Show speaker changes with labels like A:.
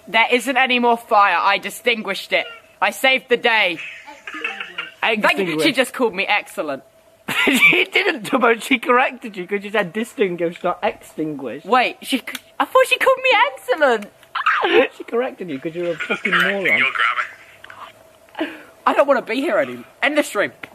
A: There isn't any more fire. I distinguished it. I saved the day. She just called me excellent.
B: She didn't, Tubbo. She corrected you because you said distinguished, not extinguished.
A: Wait, I thought she called me excellent.
B: She corrected you because you're a fucking moron.
C: You'll grab it.
A: I don't want to be here anymore. End the stream.